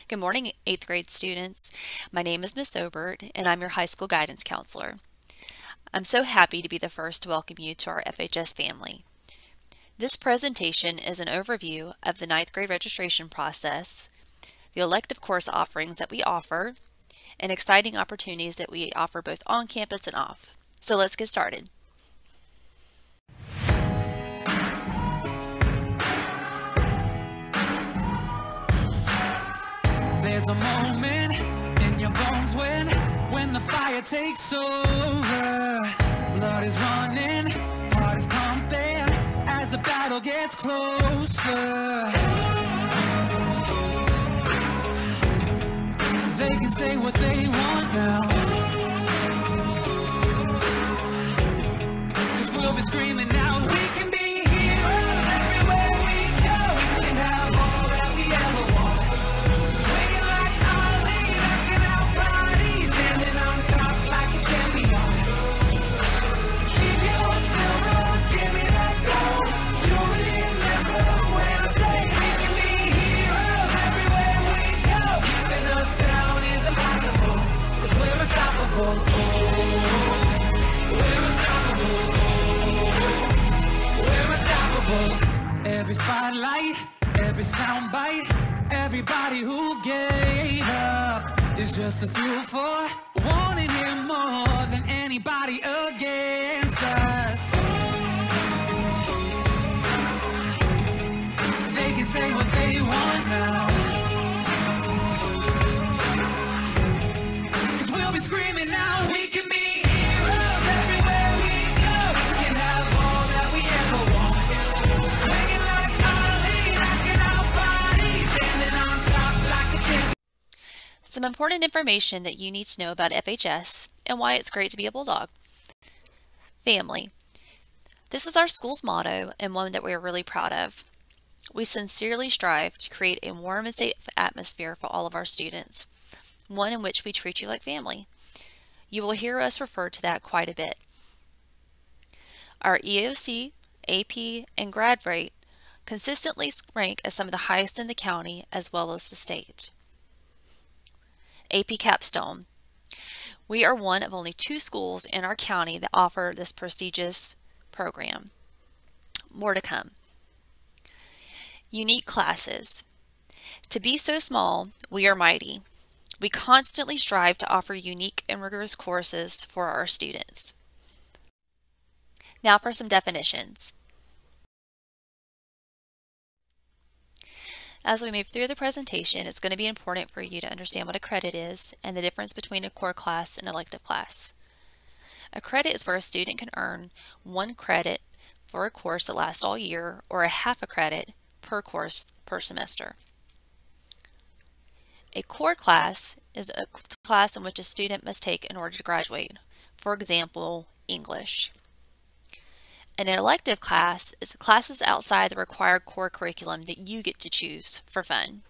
Good morning, 8th grade students. My name is Miss Obert, and I'm your high school guidance counselor. I'm so happy to be the first to welcome you to our FHS family. This presentation is an overview of the 9th grade registration process, the elective course offerings that we offer, and exciting opportunities that we offer both on campus and off. So let's get started. There's a moment in your bones when the fire takes over. Blood is running, heart is pumping as the battle gets closer. They can say what they want now, 'cause we'll be screaming now. We can be heroes everywhere we go. We can have all that we ever want. Swinging like Ali, knocking out bodies, standing on top like a champion. Keep your silver, give me that gold. You'll remember when I say we can be heroes everywhere we go. Keeping us down is impossible, 'cause we're unstoppable. We're unstoppable. We're unstoppable. Every spotlight, every soundbite, everybody who gave up is just a fuel for wanting him more than anybody against us. They can say what they want now, 'cause we'll be screaming now. We can be heroes everywhere we go. We can have all that we ever want. Swinging like Ali, knocking out bodies, standing on top like a champion. Some important information that you need to know about FHS and why it's great to be a Bulldog. Family. This is our school's motto and one that we are really proud of. We sincerely strive to create a warm and safe atmosphere for all of our students, one in which we treat you like family. You will hear us refer to that quite a bit. Our EOC, AP, and grad rate consistently rank as some of the highest in the county as well as the state. AP Capstone. We are one of only 2 schools in our county that offer this prestigious program. More to come. Unique classes. To be so small, we are mighty. We constantly strive to offer unique and rigorous courses for our students. Now for some definitions. As we move through the presentation, it's going to be important for you to understand what a credit is and the difference between a core class and elective class. A credit is where a student can earn 1 credit for a course that lasts all year, or a half a credit per course per semester. A core class is a class in which a student must take in order to graduate. For example, English. An elective class is classes outside the required core curriculum that you get to choose for fun.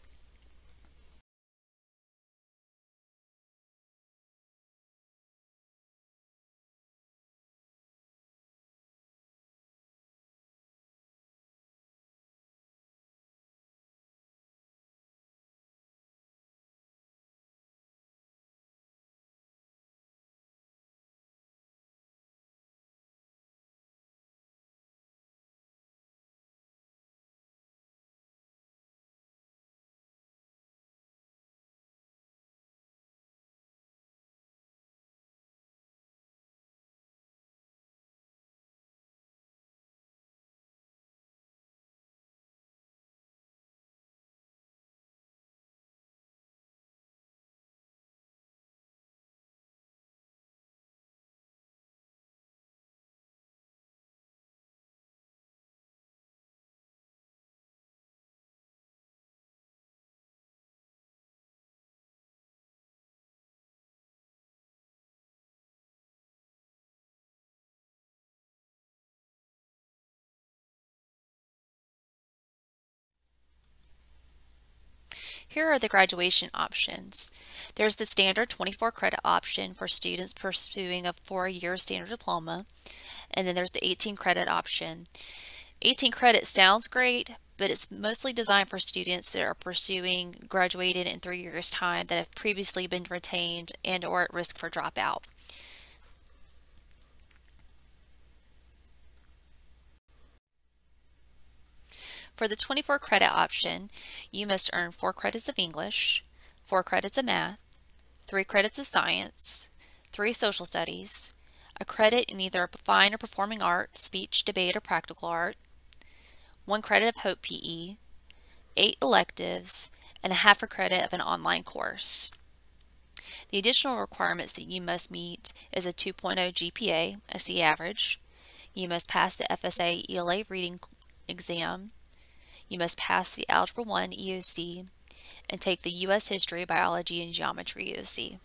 Here are the graduation options. There's the standard 24 credit option for students pursuing a 4-year standard diploma, and then there's the 18 credit option. 18 credit sounds great, but it's mostly designed for students that are pursuing graduated in 3 years' time that have previously been retained and or at risk for dropout. For the 24 credit option, you must earn 4 credits of English, 4 credits of math, 3 credits of science, 3 social studies, a credit in either fine or performing art, speech, debate, or practical art, 1 credit of Hope PE, 8 electives, and a half a credit of an online course. The additional requirements that you must meet is a 2.0 GPA, a C average. You must pass the FSA ELA reading exam. You must pass the Algebra 1 EOC and take the U.S. History, Biology, and Geometry EOC.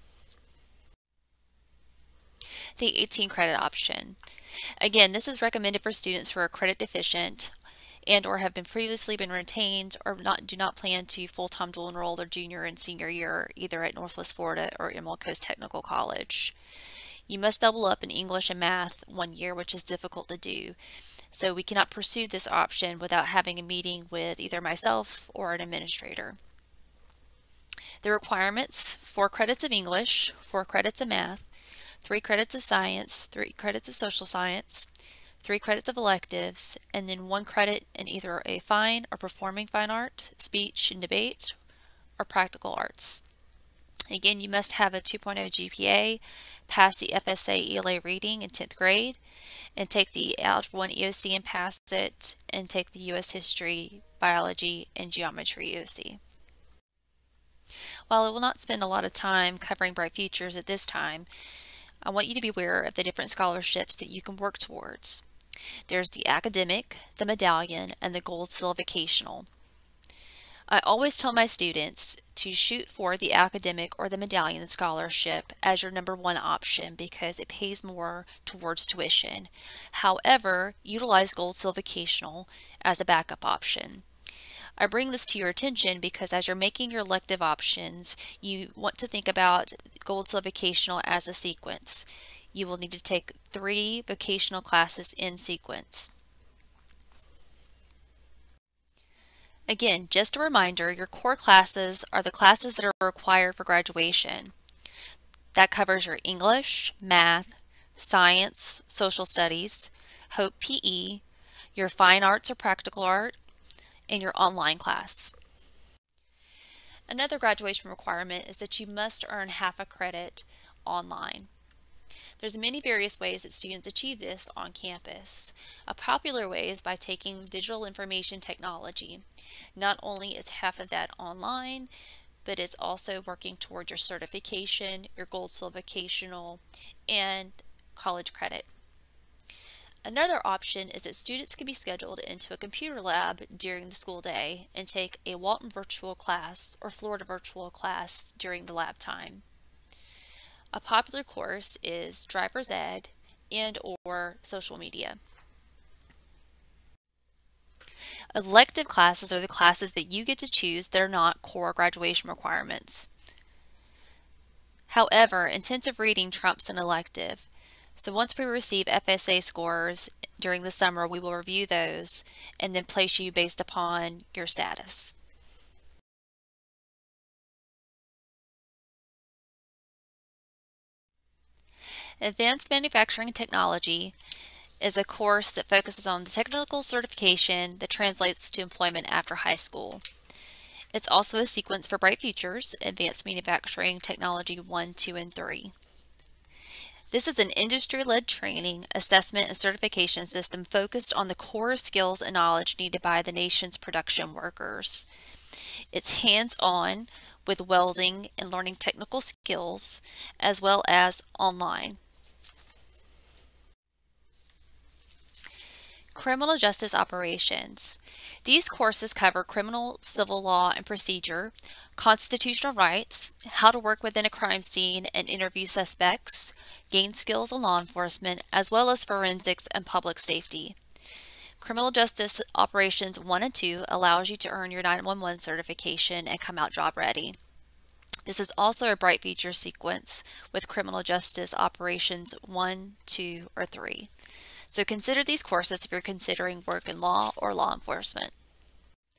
The 18 credit option. Again, this is recommended for students who are credit deficient and or have previously been retained or do not plan to full-time dual enroll their junior and senior year either at Northwest Florida or Emerald Coast Technical College. You must double up in English and math 1 year, which is difficult to do. So we cannot pursue this option without having a meeting with either myself or an administrator. The requirements: 4 credits of English, 4 credits of math, 3 credits of science, 3 credits of social science, 3 credits of electives, and then 1 credit in either a fine or performing fine art, speech and debate, or practical arts. Again, you must have a 2.0 GPA, pass the FSA ELA reading in 10th grade, and take the Algebra 1 EOC and pass it, and take the U.S. History, Biology, and Geometry EOC. While I will not spend a lot of time covering Bright Futures at this time, I want you to be aware of the different scholarships that you can work towards. There's the academic, the medallion, and the gold seal vocational. I always tell my students to shoot for the academic or the medallion scholarship as your #1 option because it pays more towards tuition. However, utilize gold seal vocational as a backup option. I bring this to your attention because as you're making your elective options, you want to think about gold seal vocational as a sequence. You will need to take 3 vocational classes in sequence. Again, just a reminder, your core classes are the classes that are required for graduation. That covers your English, math, science, social studies, Hope PE, your fine arts or practical art, and your online class. Another graduation requirement is that you must earn half a credit online. There's many various ways that students achieve this on campus. A popular way is by taking digital information technology. Not only is half of that online, but it's also working toward your certification, your gold seal vocational, and college credit. Another option is that students can be scheduled into a computer lab during the school day and take a Walton virtual class or Florida virtual class during the lab time. A popular course is driver's ed and or social media. Elective classes are the classes that you get to choose that are not core graduation requirements. However, intensive reading trumps an elective. So once we receive FSA scores during the summer, we will review those and then place you based upon your status. Advanced Manufacturing Technology is a course that focuses on the technical certification that translates to employment after high school. It's also a sequence for Bright Futures, Advanced Manufacturing Technology 1, 2, and 3. This is an industry-led training, assessment, and certification system focused on the core skills and knowledge needed by the nation's production workers. It's hands-on with welding and learning technical skills, as well as online. Criminal Justice Operations. These courses cover criminal, civil law and procedure, constitutional rights, how to work within a crime scene and interview suspects, gain skills in law enforcement, as well as forensics and public safety. Criminal Justice Operations 1 and 2 allows you to earn your 911 certification and come out job ready. This is also a Bright Future sequence with Criminal Justice Operations 1, 2, or 3. So consider these courses if you're considering work in law or law enforcement.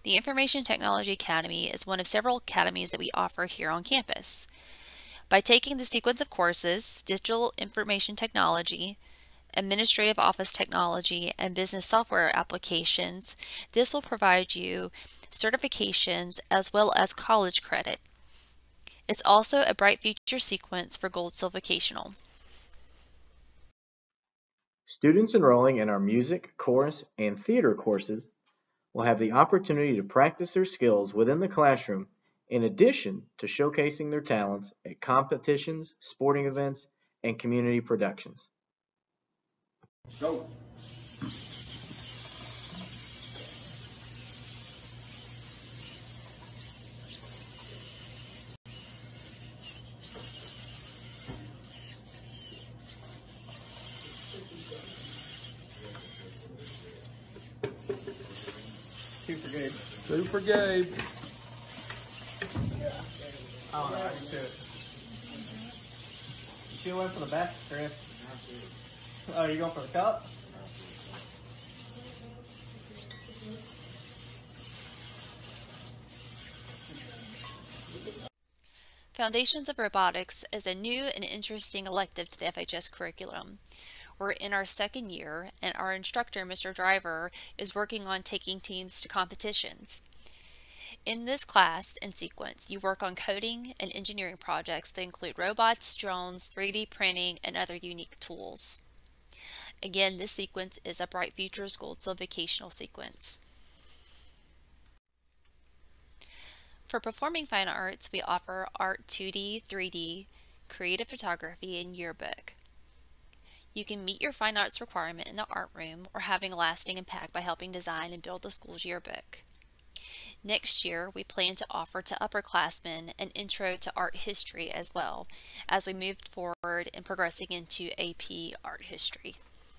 The Information Technology Academy is one of several academies that we offer here on campus. By taking the sequence of courses, Digital Information Technology, Administrative Office Technology, and Business Software Applications, this will provide you certifications as well as college credit. It's also a Bright Future sequence for Gold Silvocational. Students enrolling in our music, chorus, and theater courses will have the opportunity to practice their skills within the classroom in addition to showcasing their talents at competitions, sporting events, and community productions. Go. Two for Gabe. Two for Gabe. I don't know. I can do it. You should have went for the back, Chris. Oh, you going for the cup? Foundations of Robotics is a new and interesting elective to the FHS curriculum. We're in our second year, and our instructor, Mr. Driver, is working on taking teams to competitions. In this class and sequence, you work on coding and engineering projects that include robots, drones, 3D printing, and other unique tools. Again, this sequence is a Bright Futures Gold Silvocational sequence. For Performing Fine Arts, we offer Art 2D, 3D, Creative Photography, and Yearbook. You can meet your fine arts requirement in the art room or having a lasting impact by helping design and build the school's yearbook. Next year, we plan to offer to upperclassmen an intro to art history as well, as we move forward in progressing into AP art history.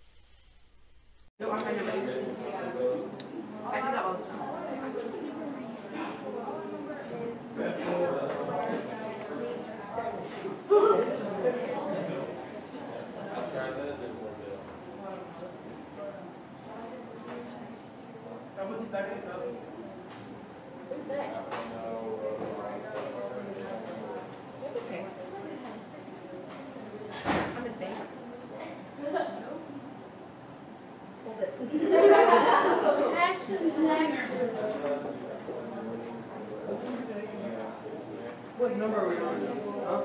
What number are we on? Huh?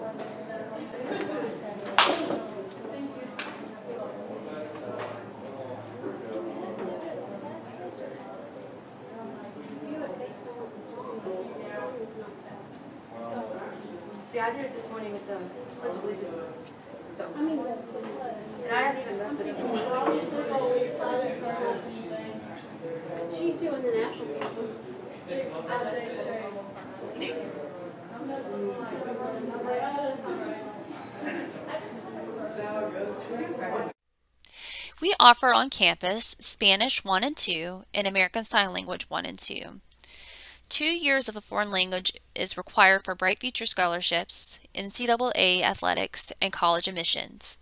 See, I did it this morning with the Pledge of Allegiance. So, and I hadn't even messed it up. She's doing the national anthem. We offer on campus Spanish 1 and 2 and American Sign Language 1 and 2. 2 years of a foreign language is required for Bright Future scholarships, NCAA athletics, and college admissions.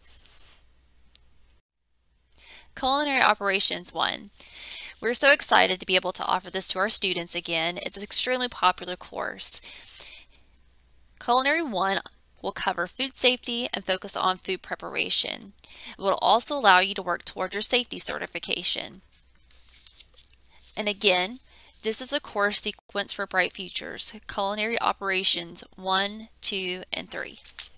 Culinary Operations 1. We're so excited to be able to offer this to our students again. It's an extremely popular course. Culinary 1 will cover food safety and focus on food preparation. It will also allow you to work toward your safety certification. And again, this is a course sequence for Bright Futures, Culinary Operations 1, 2, and 3.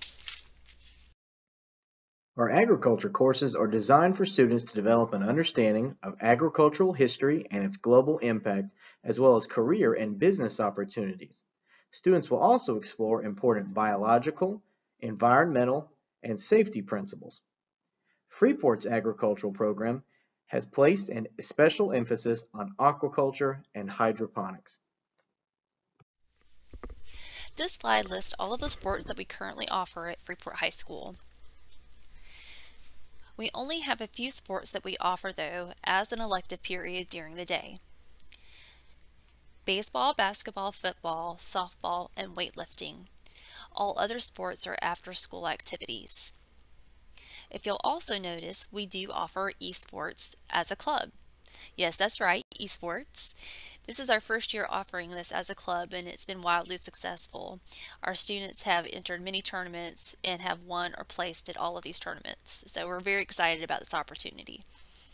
Our agriculture courses are designed for students to develop an understanding of agricultural history and its global impact, as well as career and business opportunities. Students will also explore important biological, environmental, and safety principles. Freeport's agricultural program has placed a special emphasis on aquaculture and hydroponics. This slide lists all of the sports that we currently offer at Freeport High School. We only have a few sports that we offer, though, as an elective period during the day. Baseball, basketball, football, softball, and weightlifting. All other sports are after-school activities. If you'll also notice, we do offer esports as a club. Yes, that's right, esports. This is our first year offering this as a club, and it's been wildly successful. Our students have entered many tournaments and have won or placed at all of these tournaments. So we're very excited about this opportunity.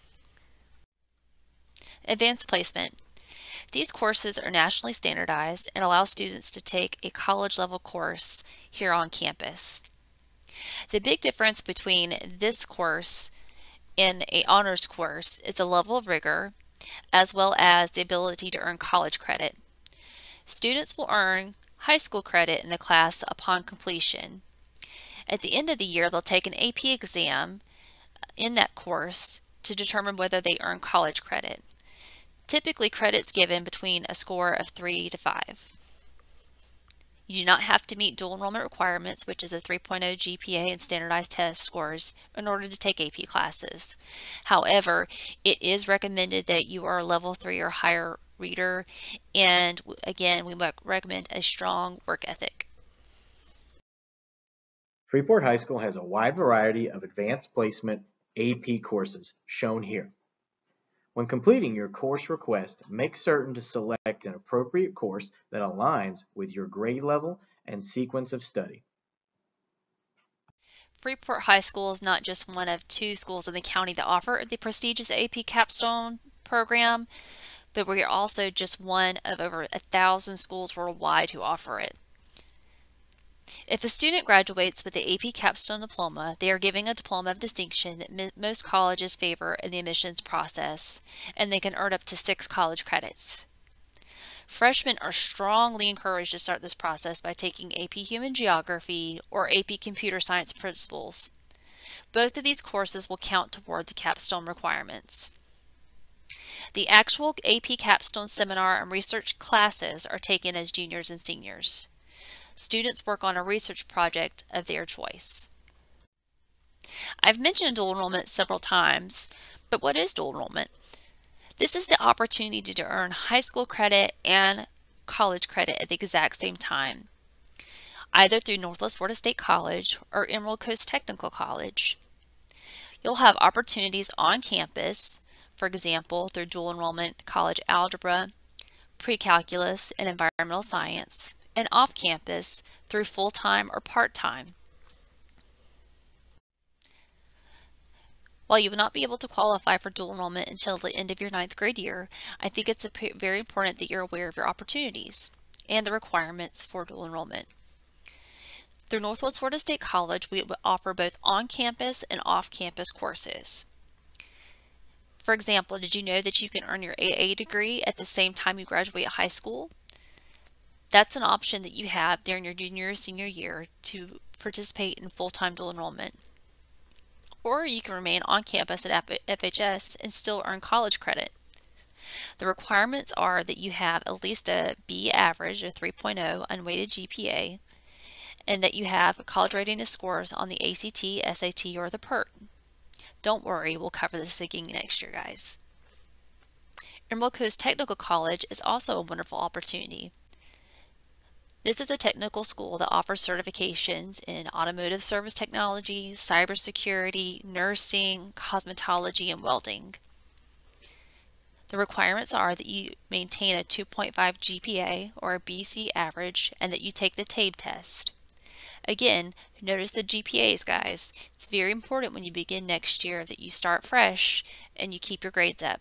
Advanced placement. These courses are nationally standardized and allow students to take a college level course here on campus. The big difference between this course and an honors course is the level of rigor, as well as the ability to earn college credit. Students will earn high school credit in the class upon completion. At the end of the year, they'll take an AP exam in that course to determine whether they earn college credit. Typically, credit's given between a score of 3 to 5. You do not have to meet dual enrollment requirements, which is a 3.0 GPA and standardized test scores, in order to take AP classes. However, it is recommended that you are a level 3 or higher reader, and again, we recommend a strong work ethic. Freeport High School has a wide variety of advanced placement AP courses, shown here. When completing your course request, make certain to select an appropriate course that aligns with your grade level and sequence of study. Freeport High School is not just one of 2 schools in the county that offer the prestigious AP Capstone program, but we are also just one of over 1,000 schools worldwide who offer it. If a student graduates with the AP Capstone diploma, they are given a diploma of distinction that most colleges favor in the admissions process, and they can earn up to 6 college credits. Freshmen are strongly encouraged to start this process by taking AP Human Geography or AP Computer Science Principles. Both of these courses will count toward the capstone requirements. The actual AP Capstone seminar and research classes are taken as juniors and seniors. Students work on a research project of their choice. I've mentioned dual enrollment several times, but what is dual enrollment? This is the opportunity to earn high school credit and college credit at the exact same time, either through Northwest Florida State College or Emerald Coast Technical College. You'll have opportunities on campus, for example, through dual enrollment college algebra, pre-calculus, and environmental science, and off campus through full-time or part-time. While you will not be able to qualify for dual enrollment until the end of your 9th grade year, I think it's very important that you're aware of your opportunities and the requirements for dual enrollment. Through Northwest Florida State College, we offer both on-campus and off-campus courses. For example, did you know that you can earn your AA degree at the same time you graduate high school? That's an option that you have during your junior or senior year to participate in full-time dual enrollment. Or you can remain on campus at FHS and still earn college credit. The requirements are that you have at least a B average, a 3.0 unweighted GPA, and that you have college readiness scores on the ACT, SAT, or the PERT. Don't worry, we'll cover this again next year, guys. Emerald Coast Technical College is also a wonderful opportunity. This is a technical school that offers certifications in automotive service technology, cybersecurity, nursing, cosmetology, and welding. The requirements are that you maintain a 2.5 GPA or a BC average and that you take the TABE test. Again, notice the GPAs, guys. It's very important when you begin next year that you start fresh and you keep your grades up.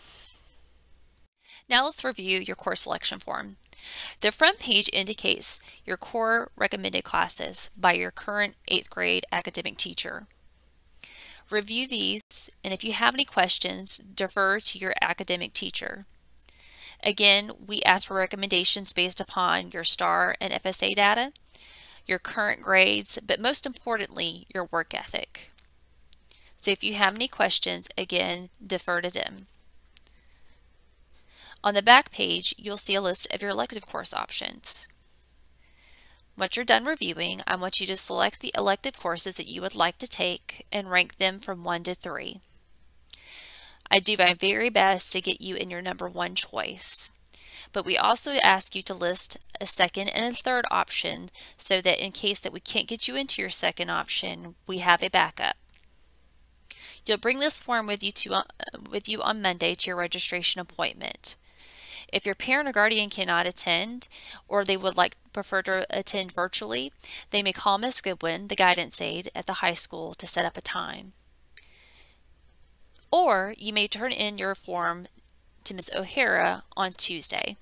Now let's review your course selection form. The front page indicates your core recommended classes by your current 8th grade academic teacher. Review these, and if you have any questions, defer to your academic teacher. Again, we ask for recommendations based upon your STAR and FSA data, your current grades, but most importantly, your work ethic. So if you have any questions, again, defer to them. On the back page, you'll see a list of your elective course options. Once you're done reviewing, I want you to select the elective courses that you would like to take and rank them from 1 to 3. I do my very best to get you in your number 1 choice, but we also ask you to list a second and a third option so that in case that we can't get you into your second option, we have a backup. You'll bring this form with you on Monday to your registration appointment. If your parent or guardian cannot attend, or they would prefer to attend virtually, they may call Ms. Goodwin, the guidance aide at the high school, to set up a time. Or you may turn in your form to Ms. O'Hara on Tuesday.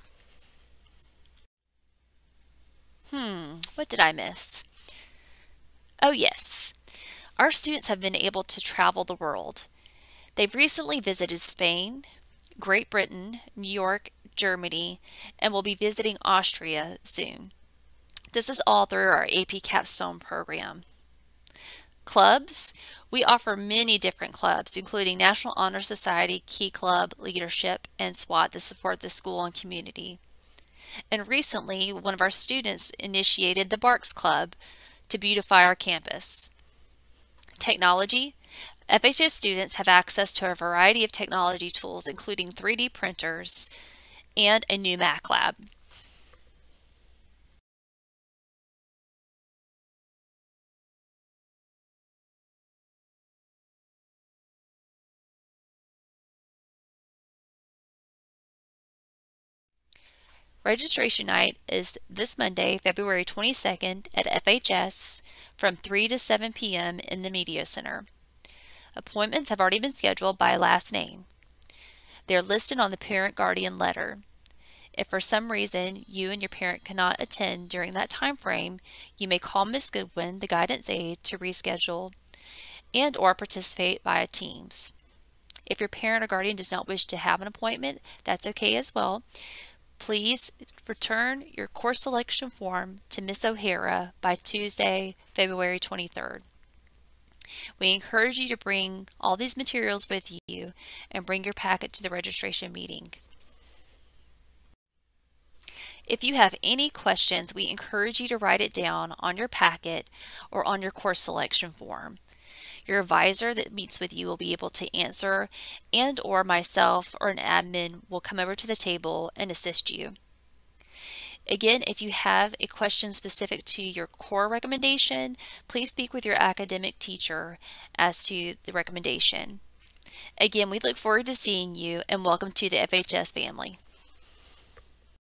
What did I miss? Oh yes, our students have been able to travel the world. They've recently visited Spain, Great Britain, New York, Germany, and will be visiting Austria soon. This is all through our AP Capstone program. Clubs. We offer many different clubs, including National Honor Society, Key Club, Leadership, and SWAT that support the school and community. And recently, one of our students initiated the Barks Club to beautify our campus. Technology. FHS students have access to a variety of technology tools, including 3D printers and a new Mac lab. Registration night is this Monday, February 22nd at FHS from 3 to 7 p.m. in the Media Center. Appointments have already been scheduled by last name. They are listed on the parent-guardian letter. If for some reason you and your parent cannot attend during that time frame, you may call Ms. Goodwin, the guidance aide, to reschedule and or participate via Teams. If your parent or guardian does not wish to have an appointment, that's okay as well. Please return your course selection form to Ms. O'Hara by Tuesday, February 23rd. We encourage you to bring all these materials with you and bring your packet to the registration meeting. If you have any questions, we encourage you to write it down on your packet or on your course selection form. Your advisor that meets with you will be able to answer, and or myself or an admin will come over to the table and assist you. Again, if you have a question specific to your core recommendation, please speak with your academic teacher as to the recommendation. Again, we look forward to seeing you, and welcome to the FHS family.